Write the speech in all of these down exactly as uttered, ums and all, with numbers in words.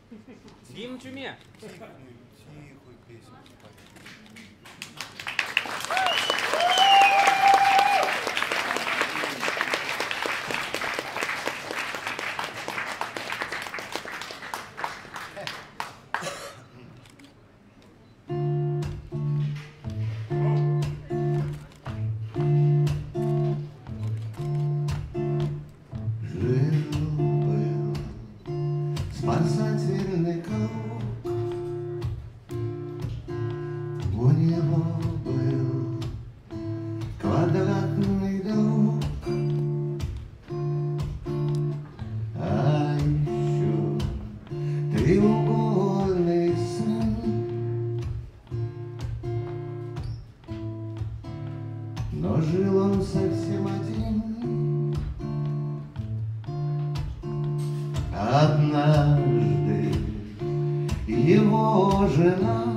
Гимн чуме. Тихую, тихую песню. Жил-был спасательный круг, у него был квадратный друг, а еще треугольный сын. Но жил он совсем один. Однажды его жена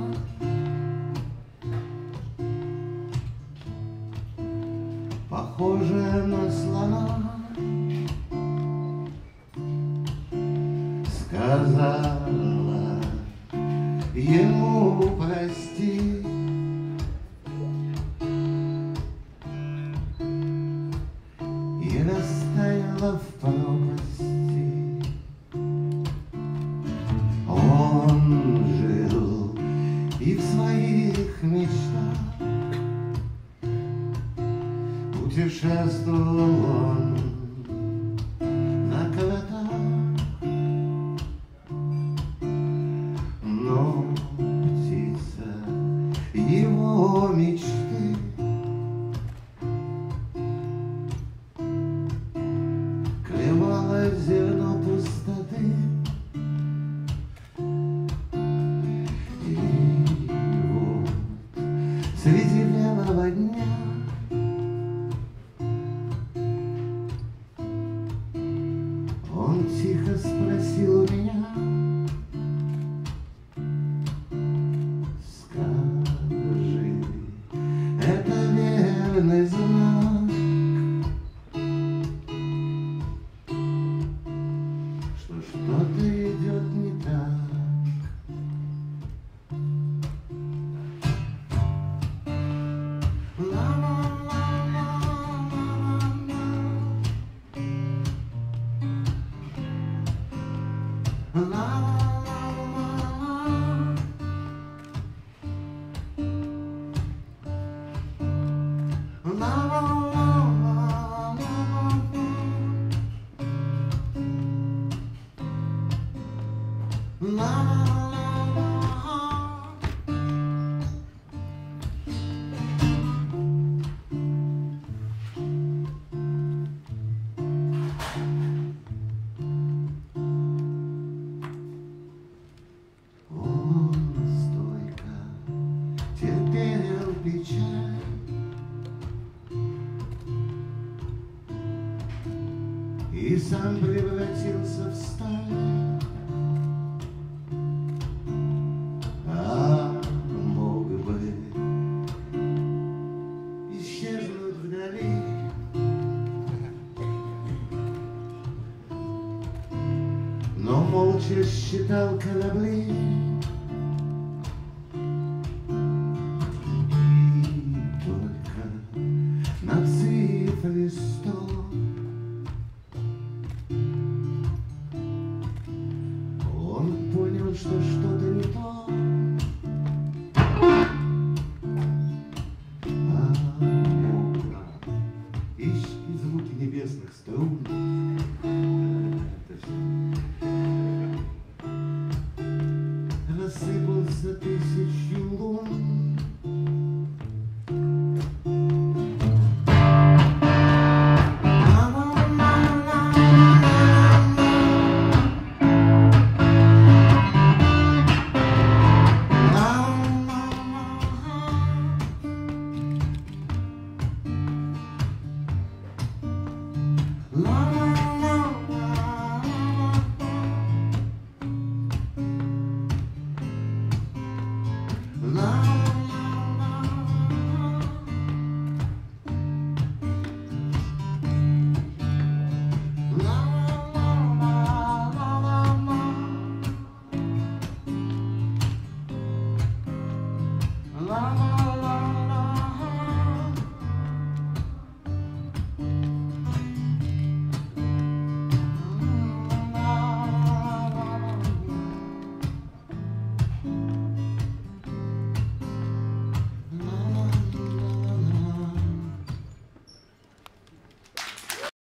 похожая на слона сказала ему прости. И растаяла в пропасти. Он жил и в своих мечтах путешествовал он на катах, но птица его мечты клевала зерно пустоты. Среди белого дня он тихо спросил у меня: скажи, это верный знак, что что-то идет не так? Терпел печаль и сам превратился в сталь, а мог бы исчезнуть вдали, но молча считал корабли. На цифре сто он понял, что что-то не то. А ищи звуки небесных струн. Мама